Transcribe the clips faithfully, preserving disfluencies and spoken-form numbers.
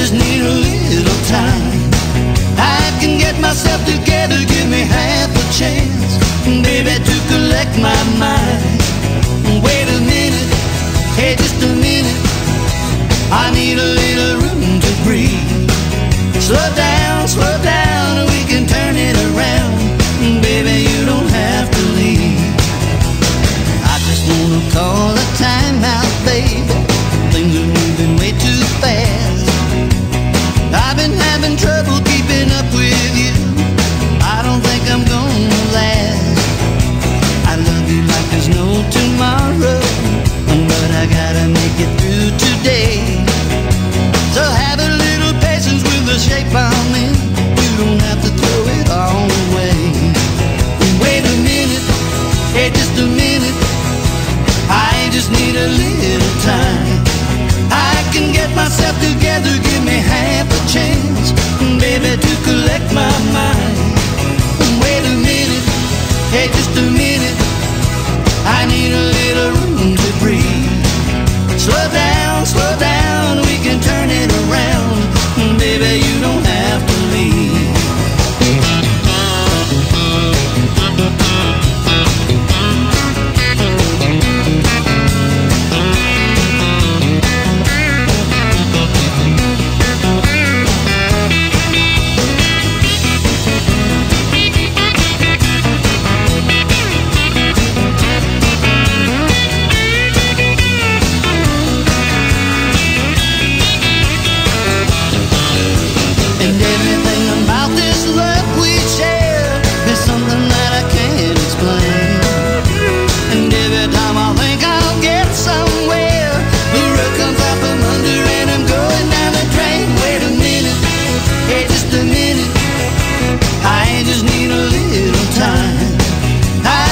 just need a little time. I can get myself together, give me half a chance, baby, to collect my mind. Wait a minute, hey, just a minute, I need a little room to breathe. Slow down, slow down, we can turn it around, baby, you don't have to leave. I just wanna call a time out, baby, things are moving way too fast. I've been having trouble keeping up with you, I don't think I'm gonna last. I love you like there's no tomorrow, but I gotta make it through today. So have a little patience with the shape I'm in, you don't have to throw it all away. Wait a minute, hey, just a minute, I just need a little time. I can get myself together, give me half a chance, baby, to collect my mind. Wait a minute, hey, just a minute, I need a little room to breathe. Slow down, slow down, we can turn it around, baby, you don't have to leave.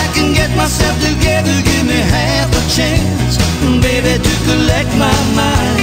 Myself together, give me half a chance, baby, to collect my mind.